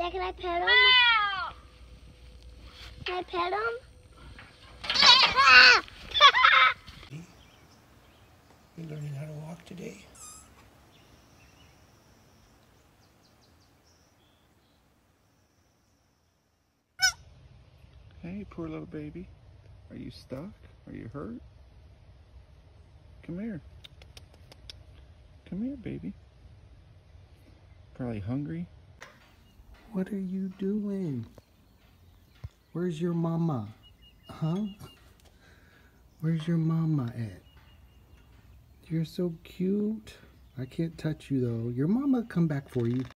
Dad, can I pet him? Can I pet him? You learning how to walk today? Hey, poor little baby. Are you stuck? Are you hurt? Come here. Come here, baby. Probably hungry. What are you doing? Where's your mama? Huh? Where's your mama at? You're so cute. I can't touch you though. Your mama come back for you.